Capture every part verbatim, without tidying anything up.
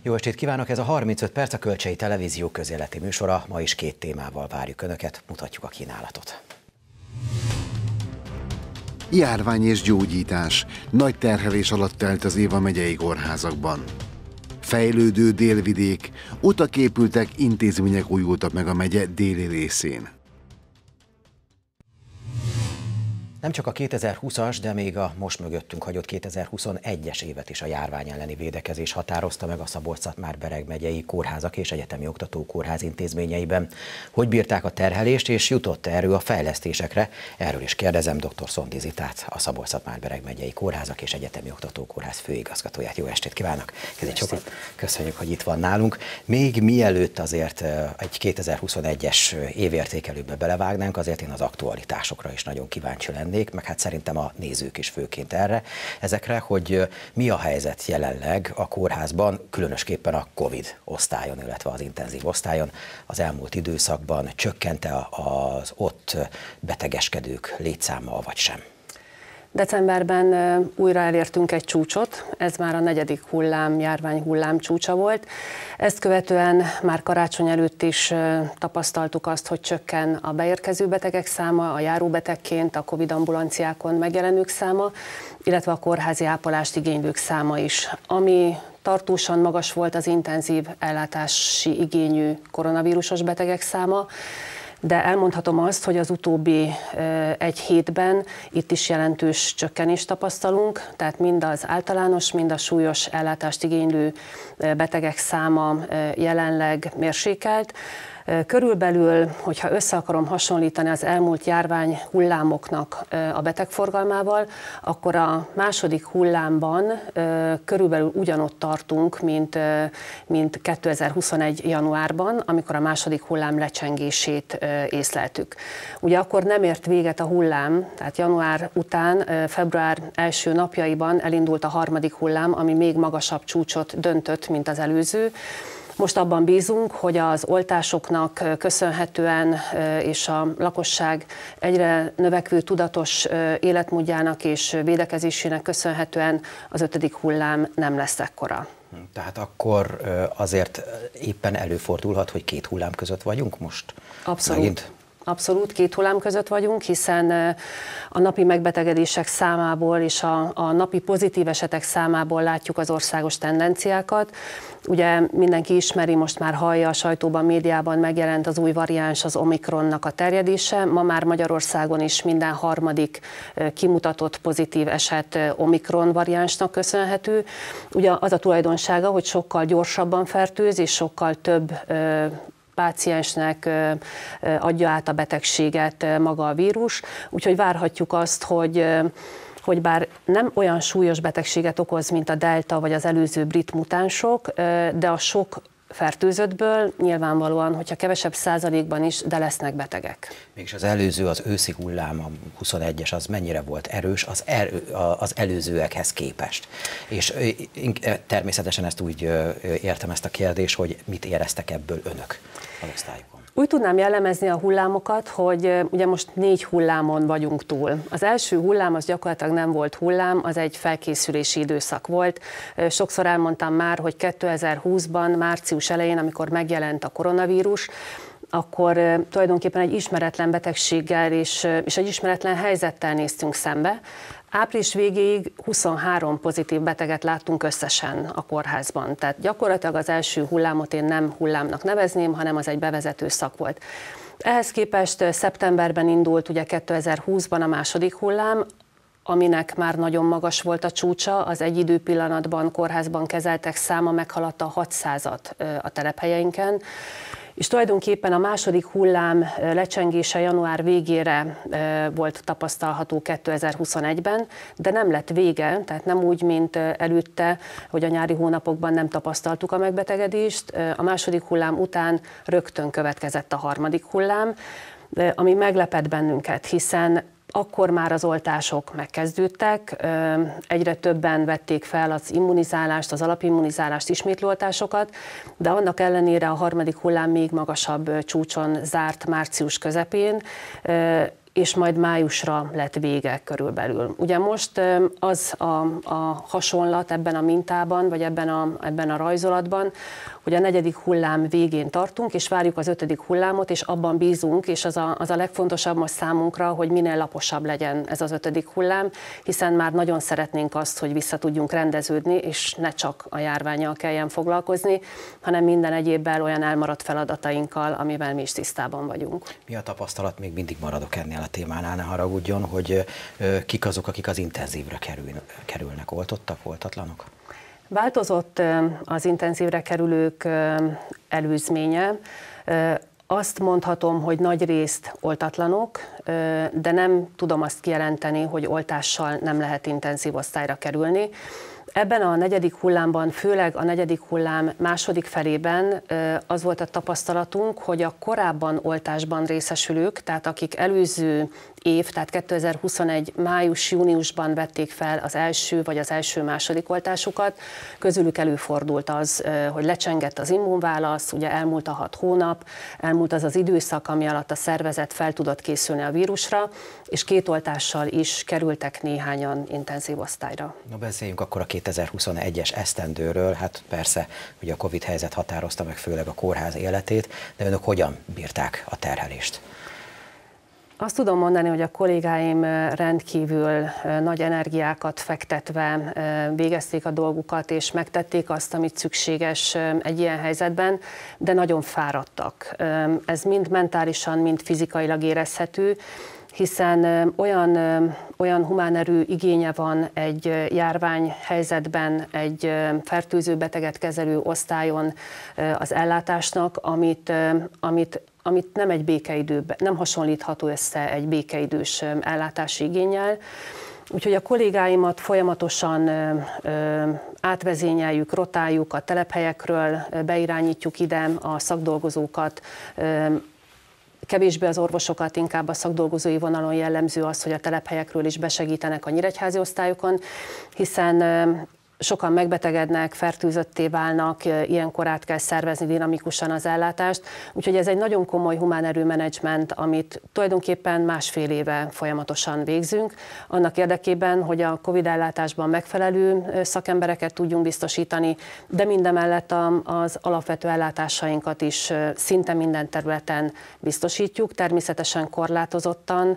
Jó estét kívánok! Ez a harmincöt perc, a Kölcsei Televízió közéleti műsora. Ma is két témával várjuk Önöket, mutatjuk a kínálatot. Járvány és gyógyítás. Nagy terhelés alatt telt az év a megyei kórházakban. Fejlődő délvidék, utak épültek, intézmények újultak meg a megye déli részén. Nem csak a kétezer-húszas, de még a most mögöttünk hagyott kétezer-huszonegyes évet is a járvány elleni védekezés határozta meg a Szabolcs-Szatmár-Bereg megyei kórházak és egyetemi oktatókórház intézményeiben. Hogy bírták a terhelést, és jutott erő a fejlesztésekre? Erről is kérdezem dr. Szondi Zitát, a Szabolcs-Szatmár-Bereg megyei kórházak és egyetemi oktatókórház főigazgatóját. Jó estét kívánok! Sokat köszönjük, hogy itt van nálunk. Még mielőtt azért egy kétezer-huszonegyes évértékelőbe belevágnánk, azért én az aktualitásokra is nagyon kíváncsi lennék, meg hát szerintem a nézők is főként erre, ezekre, hogy mi a helyzet jelenleg a kórházban, különösképpen a Covid osztályon, illetve az intenzív osztályon. Az elmúlt időszakban csökkent-e az ott betegeskedők létszáma, vagy sem? Decemberben újra elértünk egy csúcsot, ez már a negyedik hullám, járvány hullám csúcsa volt. Ezt követően már karácsony előtt is tapasztaltuk azt, hogy csökken a beérkező betegek száma, a járóbetegként, a Covid ambulanciákon megjelenők száma, illetve a kórházi ápolást igénylők száma is. Ami tartósan magas volt az intenzív ellátási igényű koronavírusos betegek száma, de elmondhatom azt, hogy az utóbbi egy hétben itt is jelentős csökkenést tapasztalunk, tehát mind az általános, mind a súlyos ellátást igénylő betegek száma jelenleg mérsékelt. Körülbelül, hogyha össze akarom hasonlítani az elmúlt járvány hullámoknak a betegforgalmával, akkor a második hullámban körülbelül ugyanott tartunk, mint, mint kétezer-huszonegy januárban, amikor a második hullám lecsengését észleltük. Ugye akkor nem ért véget a hullám, tehát január után, február első napjaiban elindult a harmadik hullám, ami még magasabb csúcsot döntött, mint az előző. Most abban bízunk, hogy az oltásoknak köszönhetően és a lakosság egyre növekvő tudatos életmódjának és védekezésének köszönhetően az ötödik hullám nem lesz ekkora. Tehát akkor azért éppen előfordulhat, hogy két hullám között vagyunk most? Abszolút. Megint? Abszolút két hullám között vagyunk, hiszen a napi megbetegedések számából és a, a napi pozitív esetek számából látjuk az országos tendenciákat. Ugye mindenki ismeri, most már hallja, a sajtóban, médiában megjelent az új variáns, az Omikronnak a terjedése. Ma már Magyarországon is minden harmadik kimutatott pozitív eset Omikron variánsnak köszönhető. Ugye az a tulajdonsága, hogy sokkal gyorsabban fertőz és sokkal több páciensnek adja át a betegséget maga a vírus, úgyhogy várhatjuk azt, hogy, hogy bár nem olyan súlyos betegséget okoz, mint a delta vagy az előző brit mutánsok, de a sok fertőzöttből nyilvánvalóan, hogyha kevesebb százalékban is, de lesznek betegek. Mégis az előző, az őszi hullám, a huszonegyes, az mennyire volt erős az, erő, az előzőekhez képest? És természetesen ezt úgy értem, ezt a kérdést, hogy mit éreztek ebből önök az osztályokon? Úgy tudnám jellemezni a hullámokat, hogy ugye most négy hullámon vagyunk túl. Az első hullám az gyakorlatilag nem volt hullám, az egy felkészülési időszak volt. Sokszor elmondtam már, hogy kétezer-húszban, március elején, amikor megjelent a koronavírus, akkor tulajdonképpen egy ismeretlen betegséggel és, és egy ismeretlen helyzettel néztünk szembe. Április végéig huszonhárom pozitív beteget láttunk összesen a kórházban. Tehát gyakorlatilag az első hullámot én nem hullámnak nevezném, hanem az egy bevezető szak volt. Ehhez képest szeptemberben indult ugye kétezer-húszban a második hullám, aminek már nagyon magas volt a csúcsa, az egy időpillanatban kórházban kezeltek száma meghaladta a hatszázat a telephelyeinken, és tulajdonképpen a második hullám lecsengése január végére volt tapasztalható kétezer-huszonegyben, de nem lett vége, tehát nem úgy, mint előtte, hogy a nyári hónapokban nem tapasztaltuk a megbetegedést. A második hullám után rögtön következett a harmadik hullám, ami meglepett bennünket, hiszen akkor már az oltások megkezdődtek, egyre többen vették fel az immunizálást, az alapimmunizálást, ismétlőoltásokat, de annak ellenére a harmadik hullám még magasabb csúcson zárt március közepén, és majd májusra lett vége körülbelül. Ugye most az a, a hasonlat ebben a mintában, vagy ebben a, ebben a rajzolatban, hogy a negyedik hullám végén tartunk, és várjuk az ötödik hullámot, és abban bízunk, és az a, az a legfontosabb most számunkra, hogy minél laposabb legyen ez az ötödik hullám, hiszen már nagyon szeretnénk azt, hogy vissza tudjunk rendeződni, és ne csak a járvánnyal kelljen foglalkozni, hanem minden egyébbel olyan elmaradt feladatainkkal, amivel mi is tisztában vagyunk. Mi a tapasztalat, még mindig maradok ennél a témánál, ne haragudjon, hogy kik azok, akik az intenzívre kerülnek, oltottak, oltatlanok? Változott az intenzívre kerülők előzménye. Azt mondhatom, hogy nagy részt oltatlanok, de nem tudom azt kijelenteni, hogy oltással nem lehet intenzív osztályra kerülni. Ebben a negyedik hullámban, főleg a negyedik hullám második felében az volt a tapasztalatunk, hogy a korábban oltásban részesülők, tehát akik előző év, tehát kétezer-huszonegy május-júniusban vették fel az első vagy az első-második oltásukat, közülük előfordult az, hogy lecsengett az immunválasz, ugye elmúlt a hat hónap, elmúlt az az időszak, ami alatt a szervezet fel tudott készülni a vírusra, és két oltással is kerültek néhányan intenzív osztályra. Na beszéljünk akkor a kétezer-huszonegyes esztendőről, hát persze, ugye a Covid helyzet határozta meg főleg a kórház életét, de önök hogyan bírták a terhelést? Azt tudom mondani, hogy a kollégáim rendkívül nagy energiákat fektetve végezték a dolgukat, és megtették azt, amit szükséges egy ilyen helyzetben, de nagyon fáradtak. Ez mind mentálisan, mind fizikailag érezhető, hiszen olyan, olyan humánerő igénye van egy járványhelyzetben, egy fertőző beteget kezelő osztályon az ellátásnak, amit, amit amit nem egy békeidőben, nem hasonlítható össze egy békeidős ellátási igénnyel. Úgyhogy a kollégáimat folyamatosan ö, ö, átvezényeljük, rotáljuk a telephelyekről, beirányítjuk ide a szakdolgozókat, ö, kevésbé az orvosokat, inkább a szakdolgozói vonalon jellemző az, hogy a telephelyekről is besegítenek a nyíregyházi osztályokon, hiszen ö, sokan megbetegednek, fertőzötté válnak, ilyenkor át kell szervezni dinamikusan az ellátást. Úgyhogy ez egy nagyon komoly humánerőmenedzsment, amit tulajdonképpen másfél éve folyamatosan végzünk, annak érdekében, hogy a Covid ellátásban megfelelő szakembereket tudjunk biztosítani, de mindemellett az alapvető ellátásainkat is szinte minden területen biztosítjuk, természetesen korlátozottan.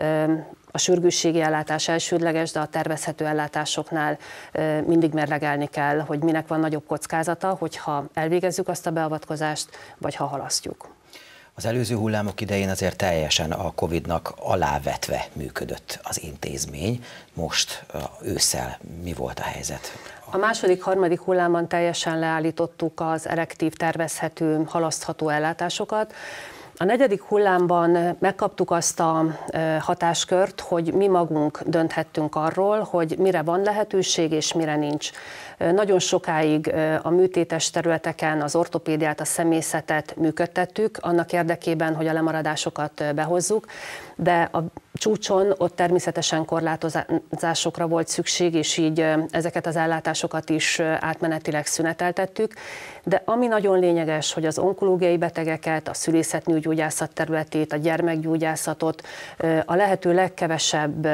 A sürgősségi ellátás elsődleges, de a tervezhető ellátásoknál mindig mérlegelni kell, hogy minek van nagyobb kockázata, hogyha elvégezzük azt a beavatkozást, vagy ha halasztjuk. Az előző hullámok idején azért teljesen a Covidnak alávetve működött az intézmény. Most ősszel mi volt a helyzet? A második, harmadik hullámban teljesen leállítottuk az elektív, tervezhető, halasztható ellátásokat. A negyedik hullámban megkaptuk azt a hatáskört, hogy mi magunk dönthettünk arról, hogy mire van lehetőség és mire nincs. Nagyon sokáig a műtétes területeken az ortopédiát, a szemészetet működtettük, annak érdekében, hogy a lemaradásokat behozzuk, de a csúcson ott természetesen korlátozásokra volt szükség, és így ezeket az ellátásokat is átmenetileg szüneteltettük. De ami nagyon lényeges, hogy az onkológiai betegeket, a szülészetnőgyógyászat területét, a gyermekgyógyászatot a lehető legkevesebb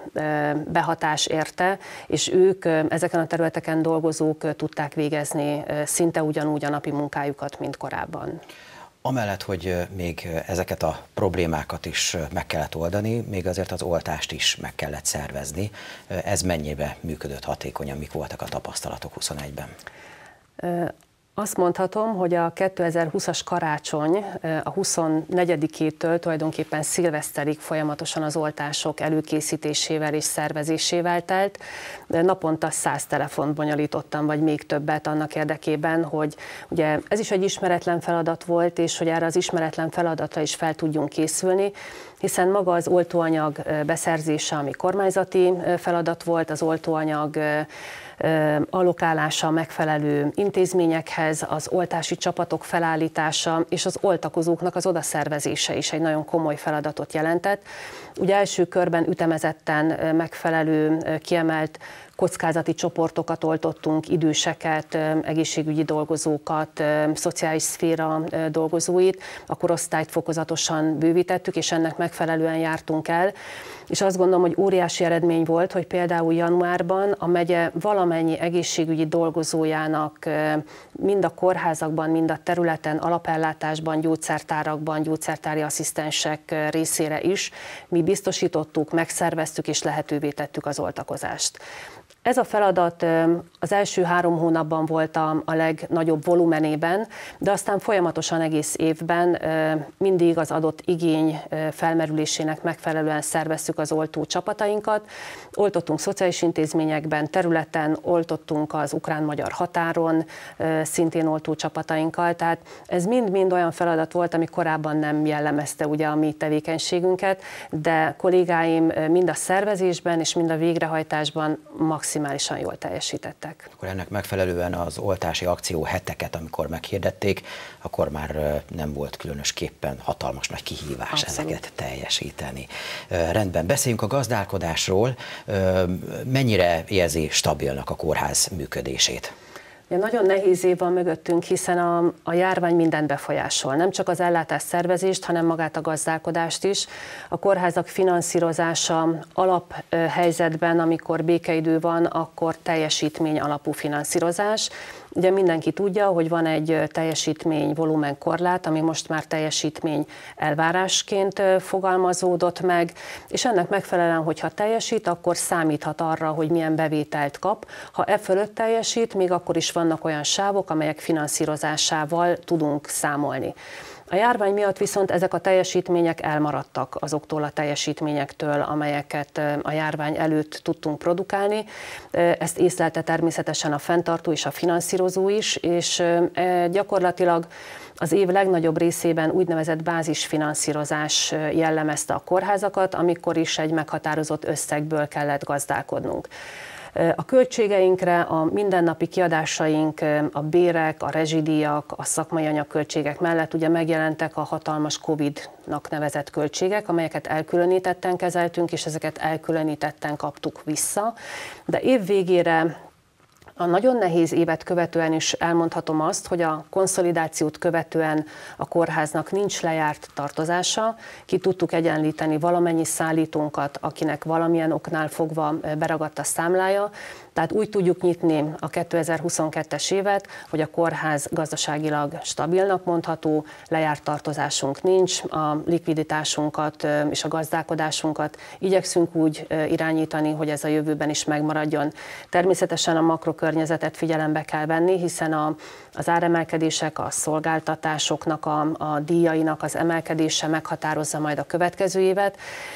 behatás érte, és ők ezeken a területeken dolgozók tudták végezni szinte ugyanúgy a napi munkájukat, mint korábban. Amellett, hogy még ezeket a problémákat is meg kellett oldani, még azért az oltást is meg kellett szervezni. Ez mennyibe működött hatékonyan, mik voltak a tapasztalatok huszonegyben? Azt mondhatom, hogy a kétezer-húszas karácsony a huszonnegyedikétől tulajdonképpen szilveszterig folyamatosan az oltások előkészítésével és szervezésével telt. Naponta száz telefont bonyolítottam, vagy még többet annak érdekében, hogy ugye ez is egy ismeretlen feladat volt, és hogy erre az ismeretlen feladatra is fel tudjunk készülni, hiszen maga az oltóanyag beszerzése, ami kormányzati feladat volt, az oltóanyag allokálása megfelelő intézményekhez, az oltási csapatok felállítása és az oltakozóknak az odaszervezése is egy nagyon komoly feladatot jelentett. Ugye első körben ütemezetten megfelelő, kiemelt kockázati csoportokat oltottunk, időseket, egészségügyi dolgozókat, szociális szféra dolgozóit, a korosztályt fokozatosan bővítettük, és ennek megfelelően jártunk el. És azt gondolom, hogy óriási eredmény volt, hogy például januárban a megye valamennyi egészségügyi dolgozójának mind a kórházakban, mind a területen, alapellátásban, gyógyszertárakban, gyógyszertári asszisztensek részére is mi biztosítottuk, megszerveztük és lehetővé tettük az oltakozást. Ez a feladat az első három hónapban volt a, a legnagyobb volumenében, de aztán folyamatosan egész évben mindig az adott igény felmerülésének megfelelően szerveztük az oltó csapatainkat. Oltottunk szociális intézményekben, területen, oltottunk az ukrán-magyar határon, szintén oltó csapatainkkal. Tehát ez mind-mind olyan feladat volt, ami korábban nem jellemezte ugye a mi tevékenységünket, de kollégáim mind a szervezésben és mind a végrehajtásban maximálisan maximálisan jól teljesítettek. Akkor ennek megfelelően az oltási akció heteket, amikor meghirdették, akkor már nem volt különösképpen hatalmas nagy kihívás Abszolút. Ezeket teljesíteni. Rendben, beszéljünk a gazdálkodásról. Mennyire érzi stabilnak a kórház működését? Nagyon nehéz év van mögöttünk, hiszen a, a járvány mindent befolyásol. Nem csak az ellátás szervezést, hanem magát a gazdálkodást is. A kórházak finanszírozása alaphelyzetben, amikor békeidő van, akkor teljesítmény alapú finanszírozás. Ugye mindenki tudja, hogy van egy teljesítmény volumen korlát, ami most már teljesítmény elvárásként fogalmazódott meg, és ennek megfelelően, hogyha teljesít, akkor számíthat arra, hogy milyen bevételt kap. Ha e fölött teljesít, még akkor is vannak olyan sávok, amelyek finanszírozásával tudunk számolni. A járvány miatt viszont ezek a teljesítmények elmaradtak azoktól a teljesítményektől, amelyeket a járvány előtt tudtunk produkálni. Ezt észlelte természetesen a fenntartó és a finanszírozó is, és gyakorlatilag az év legnagyobb részében úgynevezett bázisfinanszírozás jellemezte a kórházakat, amikor is egy meghatározott összegből kellett gazdálkodnunk. A költségeinkre, a mindennapi kiadásaink, a bérek, a rezsidíjak, a szakmai anyagköltségek mellett ugye megjelentek a hatalmas Covid-nak nevezett költségek, amelyeket elkülönítetten kezeltünk, és ezeket elkülönítetten kaptuk vissza. De év végére, a nagyon nehéz évet követően is elmondhatom azt, hogy a konszolidációt követően a kórháznak nincs lejárt tartozása, ki tudtuk egyenlíteni valamennyi szállítónkat, akinek valamilyen oknál fogva beragadt a számlája, tehát úgy tudjuk nyitni a kétezer-huszonkettes évet, hogy a kórház gazdaságilag stabilnak mondható, lejárt tartozásunk nincs, a likviditásunkat és a gazdálkodásunkat igyekszünk úgy irányítani, hogy ez a jövőben is megmaradjon. Természetesen a makrokörnyezetet figyelembe kell venni, hiszen a, az áremelkedések, a szolgáltatásoknak, a, a díjainak az emelkedése meghatározza majd a következő évet,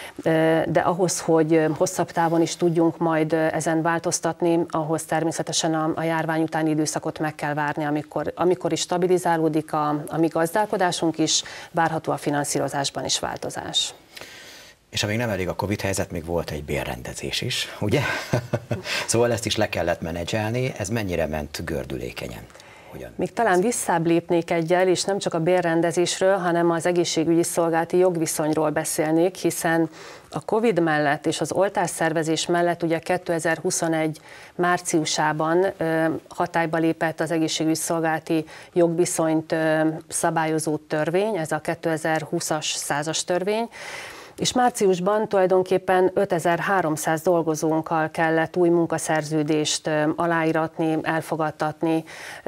de ahhoz, hogy hosszabb távon is tudjunk majd ezen változtatni, ahhoz természetesen a, a járvány utáni időszakot meg kell várni, amikor, amikor is stabilizálódik a, a mi gazdálkodásunk is, várható a finanszírozásban is változás. És amíg nem elég a Covid helyzet, még volt egy bérrendezés is, ugye? Szóval ezt is le kellett menedzselni, ez mennyire ment gördülékenyen? Hogyan? Még talán visszább lépnék egyel, és nem csak a bérrendezésről, hanem az egészségügyi szolgálati jogviszonyról beszélnék, hiszen a Covid mellett és az oltásszervezés mellett ugye kétezer-huszonegy márciusában hatályba lépett az egészségügyi szolgálati jogviszonyt szabályozó törvény, ez a kétezer-húszas százas törvény, és márciusban tulajdonképpen ötezer-háromszáz dolgozónkkal kellett új munkaszerződést aláíratni, elfogadtatni,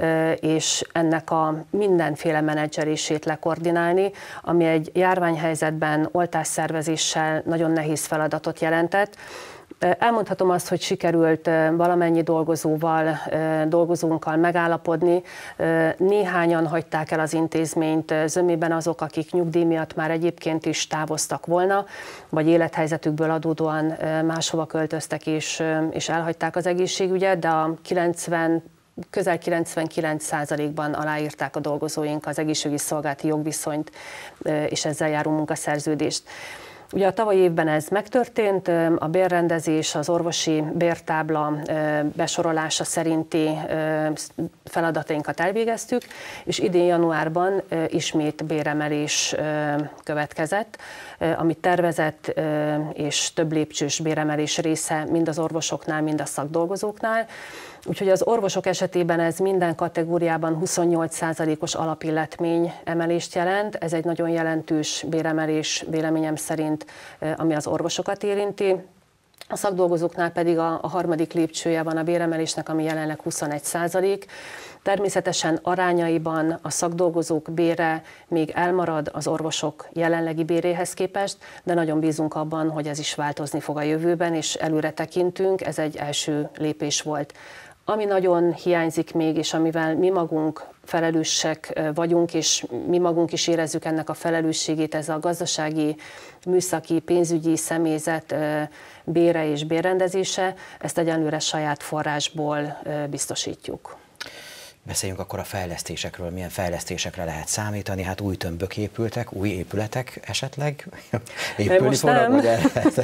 és ennek a mindenféle menedzselését lekoordinálni, ami egy járványhelyzetben oltásszervezéssel nagyon nehéz feladatot jelentett. Elmondhatom azt, hogy sikerült valamennyi dolgozóval, dolgozónkkal megállapodni. Néhányan hagyták el az intézményt, zömében azok, akik nyugdíj miatt már egyébként is távoztak volna, vagy élethelyzetükből adódóan máshova költöztek és, és elhagyták az egészségügyet, de a kilencven közel kilencvenkilenc százalékban aláírták a dolgozóink az egészségügyi szolgálati jogviszonyt és ezzel járó munkaszerződést. Ugye a tavalyi évben ez megtörtént, a bérrendezés, az orvosi bértábla besorolása szerinti feladatainkat elvégeztük, és idén januárban ismét béremelés következett, amit tervezett, és több lépcsős béremelés része mind az orvosoknál, mind a szakdolgozóknál. Úgyhogy az orvosok esetében ez minden kategóriában huszonnyolc százalékos alapilletmény emelést jelent. Ez egy nagyon jelentős béremelés véleményem szerint, ami az orvosokat érinti. A szakdolgozóknál pedig a, a harmadik lépcsője van a béremelésnek, ami jelenleg huszonegy százalék. Természetesen arányaiban a szakdolgozók bére még elmarad az orvosok jelenlegi béréhez képest, de nagyon bízunk abban, hogy ez is változni fog a jövőben, és előre tekintünk, ez egy első lépés volt. Ami nagyon hiányzik még, és amivel mi magunk felelősek vagyunk, és mi magunk is érezzük ennek a felelősségét, ez a gazdasági, műszaki, pénzügyi személyzet bére és bérrendezése, ezt egyenlőre saját forrásból biztosítjuk. Beszéljünk akkor a fejlesztésekről, milyen fejlesztésekre lehet számítani, hát új tömbök épültek, új épületek esetleg? Épülni Most fognak, nem.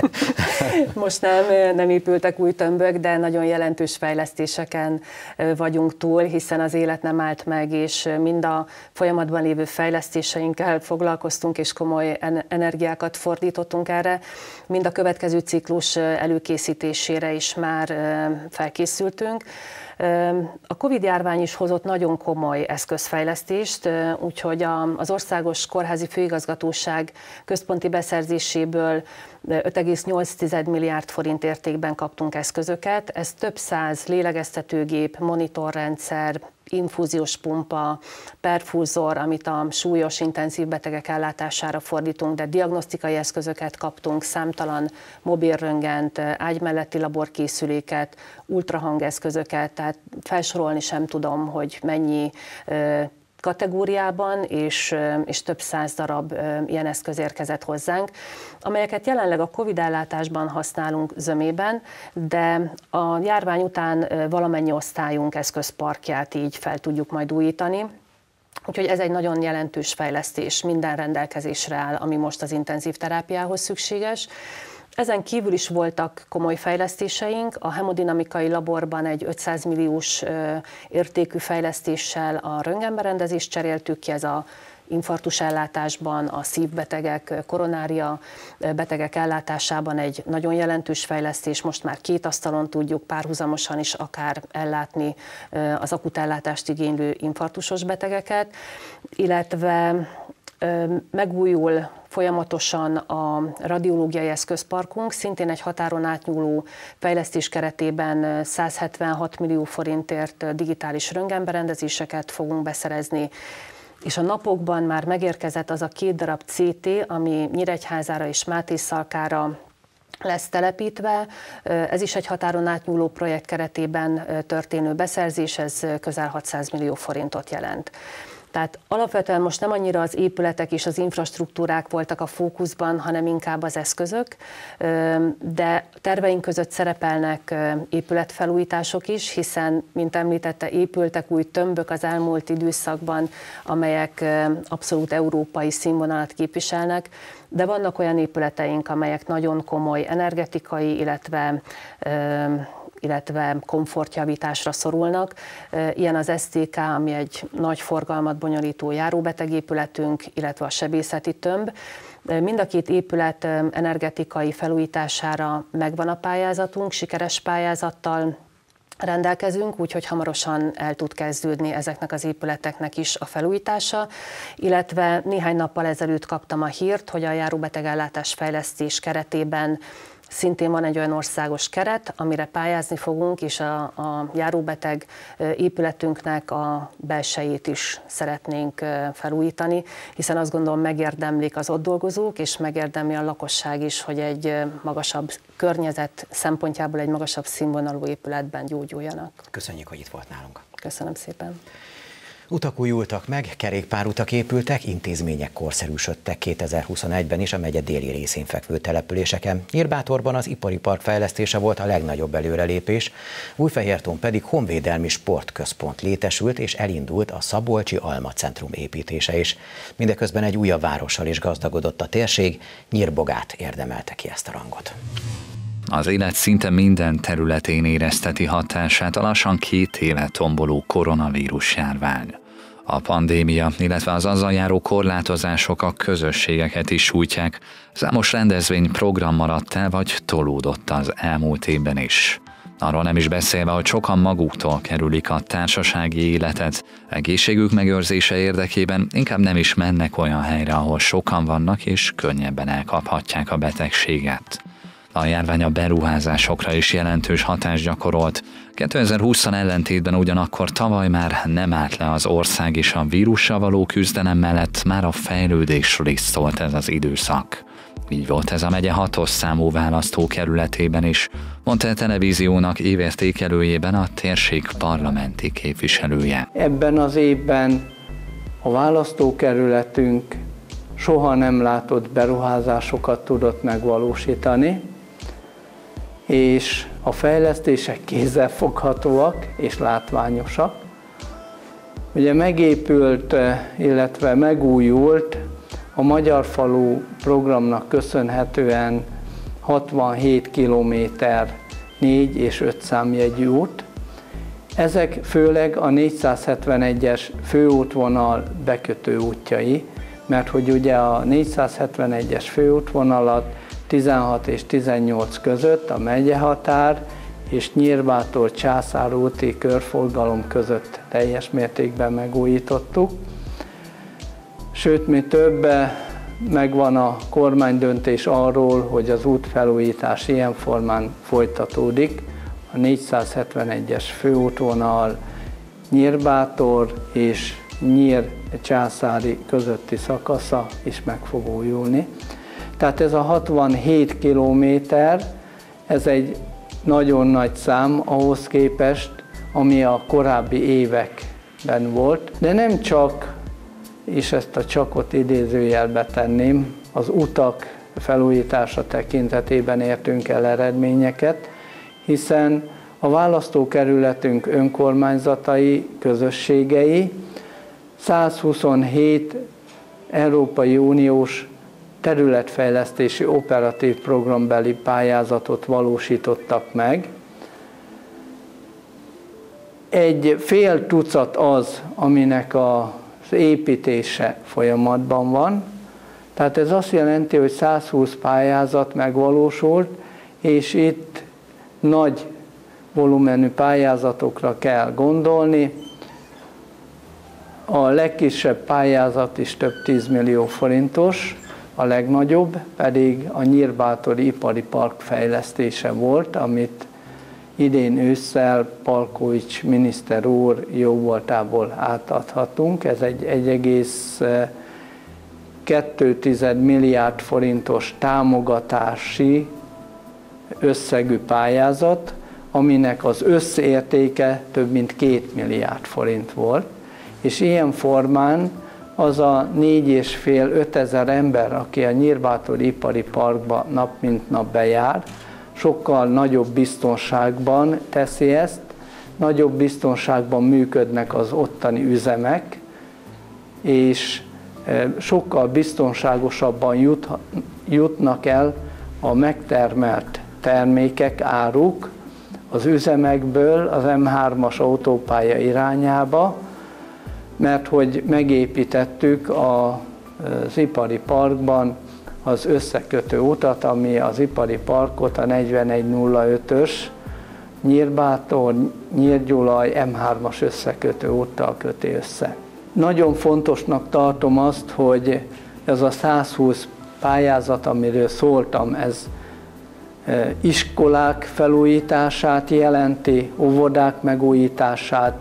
Most nem, nem épültek új tömbök, de nagyon jelentős fejlesztéseken vagyunk túl, hiszen az élet nem állt meg, és mind a folyamatban lévő fejlesztéseinkkel foglalkoztunk, és komoly energiákat fordítottunk erre, mind a következő ciklus előkészítésére is már felkészültünk. A Covid-járvány is hozott nagyon komoly eszközfejlesztést, úgyhogy az Országos Kórházi Főigazgatóság központi beszerzéséből öt egész nyolc milliárd forint értékben kaptunk eszközöket. Ez több száz lélegeztetőgép, monitorrendszer, infúziós pumpa, perfúzor, amit a súlyos, intenzív betegek ellátására fordítunk, de diagnosztikai eszközöket kaptunk, számtalan mobilröntgent, ágy melletti laborkészüléket, ultrahangeszközöket, tehát felsorolni sem tudom, hogy mennyi kategóriában, és, és több száz darab ilyen eszköz érkezett hozzánk, amelyeket jelenleg a Covid ellátásban használunk zömében, de a járvány után valamennyi osztályunk eszközparkját így fel tudjuk majd újítani. Úgyhogy ez egy nagyon jelentős fejlesztés, minden rendelkezésre áll, ami most az intenzív terápiához szükséges. Ezen kívül is voltak komoly fejlesztéseink, a hemodinamikai laborban egy ötszáz milliós értékű fejlesztéssel a röntgenberendezést cseréltük ki, ez a infarktus ellátásban, a szívbetegek, koronária betegek ellátásában egy nagyon jelentős fejlesztés, most már két asztalon tudjuk párhuzamosan is akár ellátni az akut ellátást igénylő infarktusos betegeket, illetve megújul folyamatosan a radiológiai eszközparkunk, szintén egy határon átnyúló fejlesztés keretében száz hetvenhat millió forintért digitális röntgenberendezéseket fogunk beszerezni, és a napokban már megérkezett az a két darab cé té, ami Nyíregyházára és Mátészalkára lesz telepítve. Ez is egy határon átnyúló projekt keretében történő beszerzés, ez közel hatszáz millió forintot jelent. Tehát alapvetően most nem annyira az épületek és az infrastruktúrák voltak a fókuszban, hanem inkább az eszközök, de terveink között szerepelnek épületfelújítások is, hiszen, mint említette, épültek új tömbök az elmúlt időszakban, amelyek abszolút európai színvonalat képviselnek, de vannak olyan épületeink, amelyek nagyon komoly energetikai, illetve illetve komfortjavításra szorulnak. Ilyen az es té ká, ami egy nagy forgalmat bonyolító járóbetegépületünk, illetve a sebészeti tömb. Mind a két épület energetikai felújítására megvan a pályázatunk, sikeres pályázattal rendelkezünk, úgyhogy hamarosan el tud kezdődni ezeknek az épületeknek is a felújítása, illetve néhány nappal ezelőtt kaptam a hírt, hogy a járóbetegellátás fejlesztés keretében szintén van egy olyan országos keret, amire pályázni fogunk, és a, a járóbeteg épületünknek a belsejét is szeretnénk felújítani, hiszen azt gondolom megérdemlik az ott dolgozók, és megérdemli a lakosság is, hogy egy magasabb környezet szempontjából egy magasabb színvonalú épületben gyógyuljanak. Köszönjük, hogy itt volt nálunk. Köszönöm szépen. Utak újultak meg, kerékpárutak épültek, intézmények korszerűsödtek kétezer-huszonegyben is a megye déli részén fekvő településeken. Nyírbátorban az ipari park fejlesztése volt a legnagyobb előrelépés, Újfehértón pedig honvédelmi sportközpont létesült és elindult a Szabolcsi Alma Centrum építése is. Mindeközben egy újabb várossal is gazdagodott a térség, Nyírbogát érdemelte ki ezt a rangot. Az élet szinte minden területén érezteti hatását a lassan két éve tomboló koronavírus járvány. A pandémia, illetve az azzal járó korlátozások a közösségeket is sújtják, számos rendezvény program maradt el vagy tolódott az elmúlt évben is. Arról nem is beszélve, hogy sokan maguktól kerülik a társasági életet, egészségük megőrzése érdekében inkább nem is mennek olyan helyre, ahol sokan vannak és könnyebben elkaphatják a betegséget. A járvány a beruházásokra is jelentős hatást gyakorolt. kétezer-húsz ellentétben ugyanakkor tavaly már nem állt le az ország, és a vírussal való küzdelem mellett már a fejlődésről is szólt ez az időszak. Így volt ez a megye hatos számú választókerületében is, mondta a televíziónak évértékelőjében a térség parlamenti képviselője. Ebben az évben a választókerületünk soha nem látott beruházásokat tudott megvalósítani, és a fejlesztések kézzelfoghatóak és látványosak. Ugye megépült, illetve megújult a Magyar Falu programnak köszönhetően hatvanhét kilométer négy és öt számjegyű út. Ezek főleg a négyszázhetvenegyes főútvonal bekötő útjai, mert hogy ugye a négyszázhetvenegyes főútvonalat tizenhat és tizennyolc között a megyehatár és Nyírbátor Császár úti körforgalom között teljes mértékben megújítottuk. Sőt, mi több, megvan a kormánydöntés arról, hogy az útfelújítás ilyen formán folytatódik. A négyszázhetvenegyes főútvonal Nyírbátor és Nyír-Császári közötti szakasza is meg fog újulni. Tehát ez a hatvanhét kilométer, ez egy nagyon nagy szám ahhoz képest, ami a korábbi években volt. De nem csak, és ezt a csakot idézőjelbe tenném, az utak felújítása tekintetében értünk el eredményeket, hiszen a választókerületünk önkormányzatai, közösségei százhuszonhét Európai Uniós területfejlesztési operatív programbeli pályázatot valósítottak meg. Egy fél tucat az, aminek az építése folyamatban van, tehát ez azt jelenti, hogy százhúsz pályázat megvalósult, és itt nagy volumenű pályázatokra kell gondolni. A legkisebb pályázat is több tízmillió forintos, a legnagyobb pedig a Nyírbátori ipari park fejlesztése volt, amit idén ősszel Palkovics miniszter úr jóvoltából átadhatunk. Ez egy egy egész kettő milliárd forintos támogatási összegű pályázat, aminek az összértéke több mint két milliárd forint volt. És ilyen formán az a négy és fél ötezer ember, aki a Nyírbátori ipari parkba nap mint nap bejár, sokkal nagyobb biztonságban teszi ezt, nagyobb biztonságban működnek az ottani üzemek, és sokkal biztonságosabban jut, jutnak el a megtermelt termékek, áruk az üzemekből az M hármas autópálya irányába, mert hogy megépítettük az ipari parkban az összekötő utat, ami az ipari parkot a negyvenegy nulla ötös Nyírbátor, Nyírgyulaj M hármas összekötő úttal köti össze. Nagyon fontosnak tartom azt, hogy ez a százhúsz pályázat, amiről szóltam, ez iskolák felújítását jelenti, óvodák megújítását,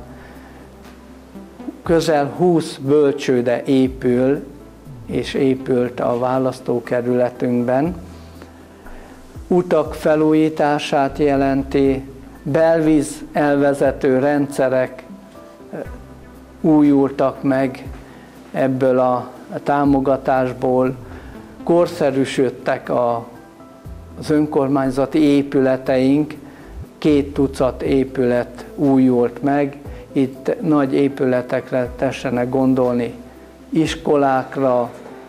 közel húsz bölcsőde épül, és épült a választókerületünkben. Utak felújítását jelenti, belvíz elvezető rendszerek újultak meg ebből a támogatásból, korszerűsödtek a, az önkormányzati épületeink, két tucat épület újult meg, itt nagy épületekre tessenek gondolni, iskolákra,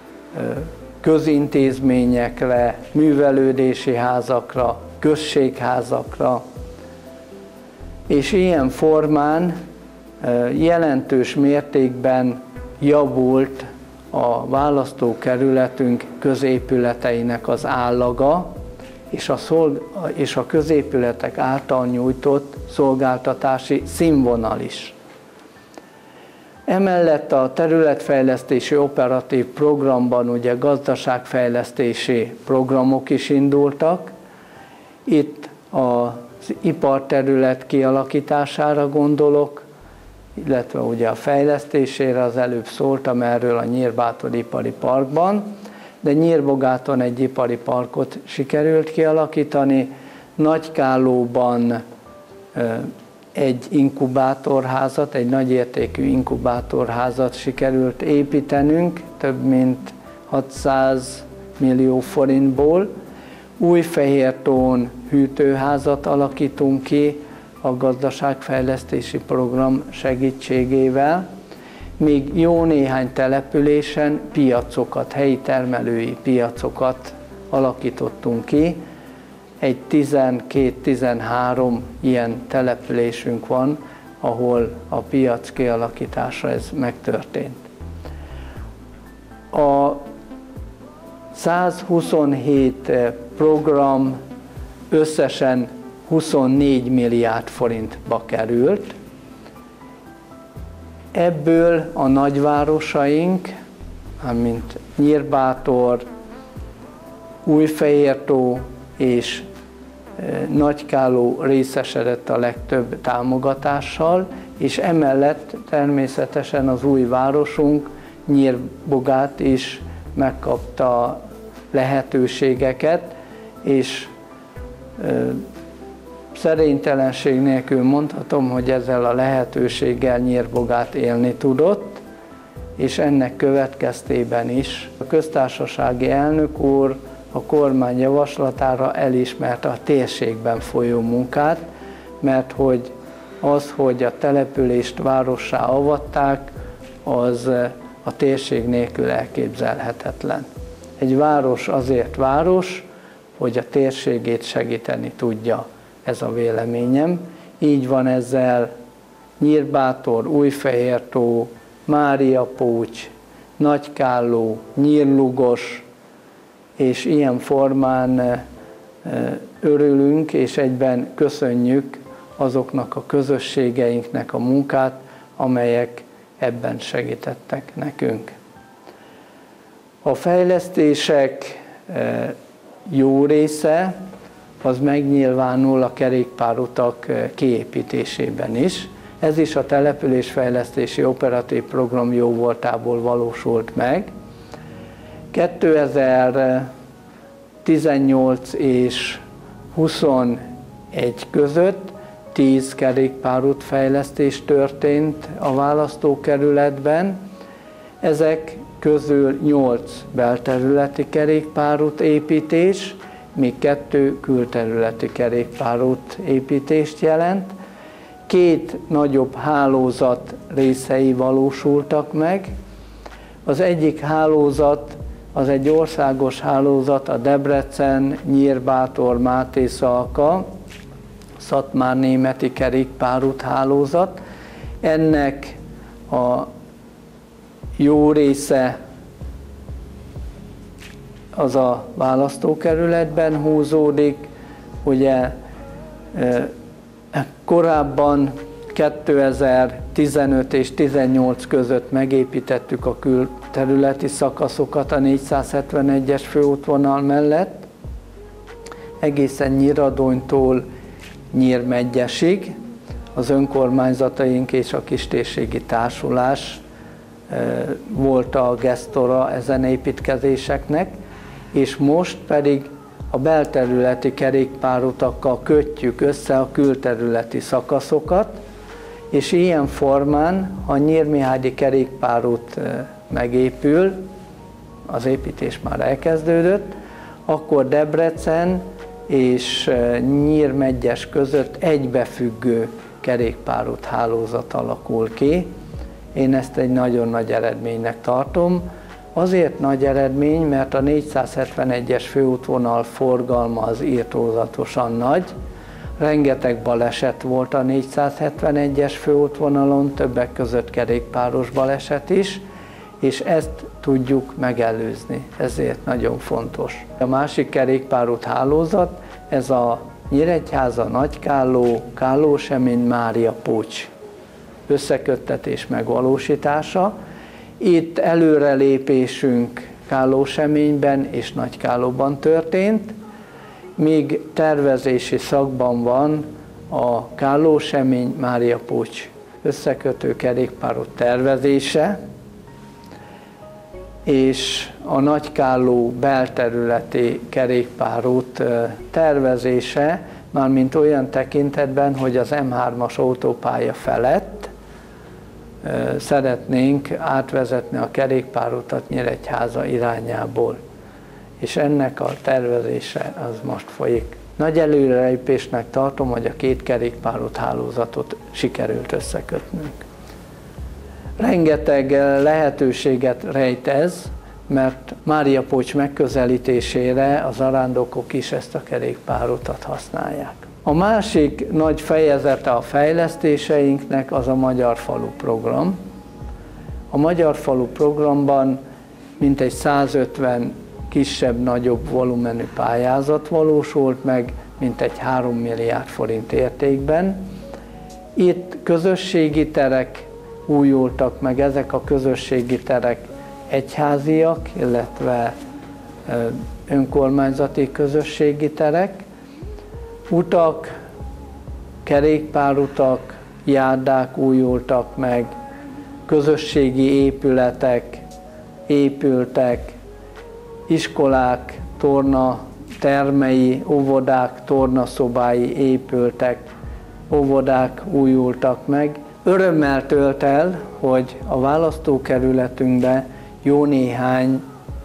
közintézményekre, művelődési házakra, községházakra, és ilyen formán jelentős mértékben javult a választókerületünk középületeinek az állaga, és a, szolg- és a középületek által nyújtott szolgáltatási színvonal is. Emellett a területfejlesztési operatív programban ugye gazdaságfejlesztési programok is indultak. Itt az iparterület kialakítására gondolok, illetve ugye a fejlesztésére, az előbb szóltam erről a Nyírbátor ipari parkban, de Nyírbogáton egy ipari parkot sikerült kialakítani, Nagykállóban egy inkubátorházat, egy nagyértékű inkubátorházat sikerült építenünk, több mint hatszáz millió forintból. Újfehértón hűtőházat alakítunk ki a gazdaságfejlesztési program segítségével, még jó néhány településen piacokat, helyi termelői piacokat alakítottunk ki. Egy tizenkét-tizenhárom ilyen településünk van, ahol a piac kialakítása ez megtörtént. A százhuszonhét program összesen huszonnégy milliárd forintba került. Ebből a nagyvárosaink, mint Nyírbátor, Újfehértó és Nagykálló részesedett a legtöbb támogatással, és emellett természetesen az új városunk, Nyírbogát is megkapta lehetőségeket, és szerénytelenség nélkül mondhatom, hogy ezzel a lehetőséggel Nyírbogát élni tudott, és ennek következtében is a köztársasági elnök úr a kormány javaslatára elismerte a térségben folyó munkát, mert hogy az, hogy a települést várossá avatták, az a térség nélkül elképzelhetetlen. Egy város azért város, hogy a térségét segíteni tudja, ez a véleményem. Így van ezzel Nyírbátor, Újfehértó, Máriapócs, Nagykálló, Nyírlugos, és ilyen formán örülünk, és egyben köszönjük azoknak a közösségeinknek a munkát, amelyek ebben segítettek nekünk. A fejlesztések jó része az megnyilvánul a kerékpárutak kiépítésében is. Ez is a településfejlesztési operatív program jóvoltából valósult meg. kétezer-tizennyolc és huszonegy között tíz kerékpárút fejlesztés történt a választókerületben. Ezek közül nyolc belterületi kerékpárút építés, míg kettő külterületi kerékpárút építést jelent. Két nagyobb hálózat részei valósultak meg. Az egyik hálózat az egy országos hálózat, a Debrecen, Nyírbátor, Máté Szalka, szatmárnémeti kerékpárút hálózat. Ennek a jó része az a választókerületben húzódik. Ugye korábban kétezer-tizenöt és tizennyolc között megépítettük a külterületi szakaszokat a négyszázhetvenegyes főútvonal mellett, egészen Nyíradonytól Nyírmegyesig. Az önkormányzataink és a kistérségi társulás volt a gesztora ezen építkezéseknek, és most pedig a belterületi kerékpárutakkal kötjük össze a külterületi szakaszokat, és ilyen formán, ha Nyírmihágyi kerékpárút megépül, az építés már elkezdődött, akkor Debrecen és Nyírmegyes között egybefüggő kerékpárút hálózat alakul ki. Én ezt egy nagyon nagy eredménynek tartom. Azért nagy eredmény, mert a négyszázhetvenegyes főútvonal forgalma az irtózatosan nagy. Rengeteg baleset volt a négyszázhetvenegyes főútvonalon, többek között kerékpáros baleset is, és ezt tudjuk megelőzni, ezért nagyon fontos. A másik kerékpárút hálózat, ez a Nyíregyháza, Nagykálló, Kállósemény, Mária Pócs összeköttetés megvalósítása. Itt előrelépésünk Kállóseményben és Nagykállóban történt, míg tervezési szakban van a Kállósemény, Mária Pócs összekötő kerékpárút tervezése, és a Nagykálló belterületi kerékpárút tervezése, mármint olyan tekintetben, hogy az M hármas autópálya felett szeretnénk átvezetni a kerékpárutat Nyíregyháza irányából. És ennek a tervezése az most folyik. Nagy előrelépésnek tartom, hogy a két kerékpárút hálózatot sikerült összekötnünk. Rengeteg lehetőséget rejt ez, mert Mária Pócs megközelítésére az zarándokok is ezt a kerékpárutat használják. A másik nagy fejezete a fejlesztéseinknek az a Magyar Falu program. A Magyar Falu programban mintegy százötven kisebb-nagyobb volumenű pályázat valósult meg, mintegy három milliárd forint értékben. Itt közösségi terek újultak meg, ezek a közösségi terek egyháziak, illetve önkormányzati közösségi terek, utak, kerékpárutak, járdák újultak meg, közösségi épületek épültek, iskolák, torna termei, óvodák, tornaszobái épültek, óvodák újultak meg. Örömmel tölt el, hogy a választókerületünkben jó néhány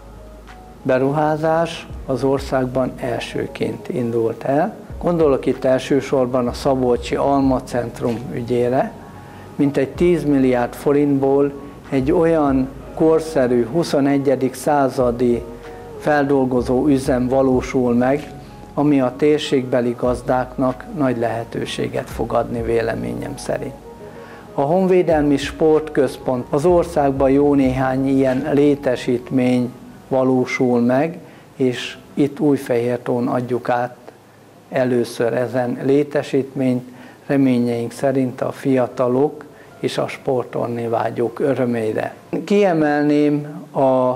beruházás az országban elsőként indult el. Gondolok itt elsősorban a Szabolcsi Alma Centrum ügyére, mintegy tíz milliárd forintból egy olyan korszerű, huszonegyedik századi feldolgozó üzem valósul meg, ami a térségbeli gazdáknak nagy lehetőséget fog adni véleményem szerint. A Honvédelmi Sportközpont, az országban jó néhány ilyen létesítmény valósul meg, és itt Újfehértón adjuk át először ezen létesítményt, reményeink szerint a fiatalok és a sportolni vágyók örömére. Kiemelném a,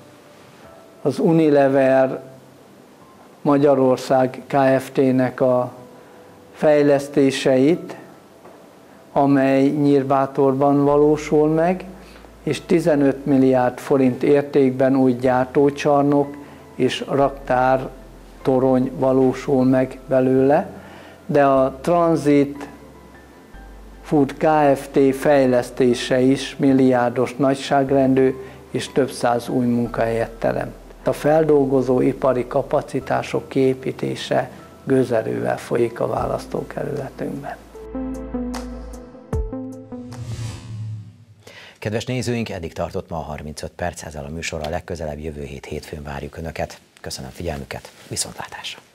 az Unilever Magyarország Kft-nek a fejlesztéseit, amely Nyírbátorban valósul meg, és tizenöt milliárd forint értékben új gyártócsarnok és raktár torony valósul meg belőle, de a Transit Food Kft. Fejlesztése is milliárdos nagyságrendű és több száz új munkahelyet teremt. A feldolgozó ipari kapacitások kiépítése gőzerővel folyik a választókerületünkben. Kedves nézőink, eddig tartott ma a harmincöt perc, ezzel a műsorral legközelebb jövő hét hétfőn várjuk Önöket. Köszönöm figyelmüket, viszontlátásra!